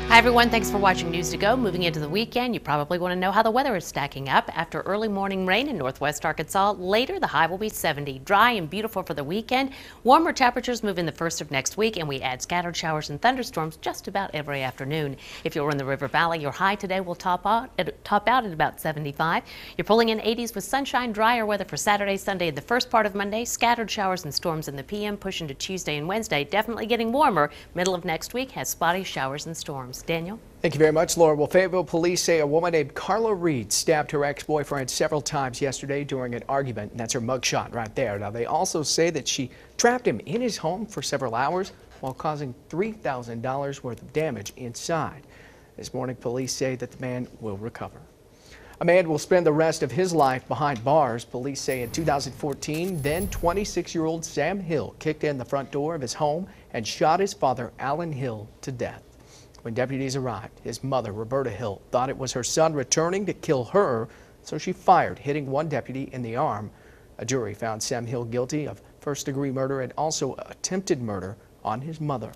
Hi everyone, thanks for watching News to Go. Moving into the weekend, you probably want to know how the weather is stacking up. After early morning rain in northwest Arkansas, later the high will be 70. Dry and beautiful for the weekend. Warmer temperatures move in the first of next week, and we add scattered showers and thunderstorms just about every afternoon. If you're in the River Valley, your high today will top out at about 75. You're pulling in 80s with sunshine, drier weather for Saturday, Sunday, and the first part of Monday. Scattered showers and storms in the PM, pushing to Tuesday and Wednesday. Definitely getting warmer. Middle of next week has spotty showers and storms. Daniel? Thank you very much, Laura. Well, Fayetteville police say a woman named Carla Reed stabbed her ex-boyfriend several times yesterday during an argument. That's her mugshot right there. Now, they also say that she trapped him in his home for several hours while causing $3,000 worth of damage inside. This morning, police say that the man will recover. A man will spend the rest of his life behind bars. Police say in 2014, then 26-year-old Sam Hill kicked in the front door of his home and shot his father, Alan Hill, to death. When deputies arrived, his mother, Roberta Hill, thought it was her son returning to kill her, so she fired, hitting one deputy in the arm. A jury found Sam Hill guilty of first-degree murder and also attempted murder on his mother.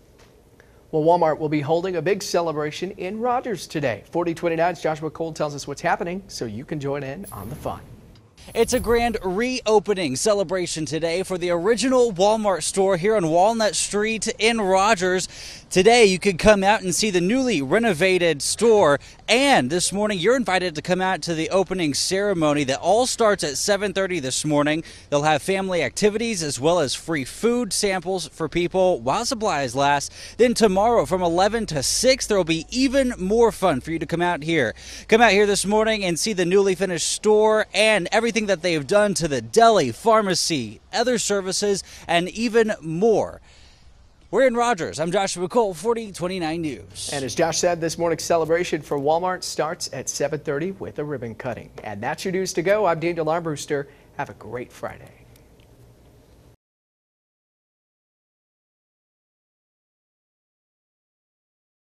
Well, Walmart will be holding a big celebration in Rogers today. 4029's Joshua Cole tells us what's happening so you can join in on the fun. It's a grand reopening celebration today for the original Walmart store here on Walnut Street in Rogers. Today you could come out and see the newly renovated store, and this morning you're invited to come out to the opening ceremony that all starts at 7:30 this morning. They'll have family activities as well as free food samples for people while supplies last. Then tomorrow from 11 to 6 there will be even more fun for you to come out here. Come out here this morning and see the newly finished store and everything that they have done to the deli, pharmacy, other services, and even more. We're in Rogers. I'm Joshua Cole, 4029 News. And as Josh said, this morning's celebration for Walmart starts at 7:30 with a ribbon cutting. And that's your News to Go. I'm Daniel Armbruster. Have a great Friday.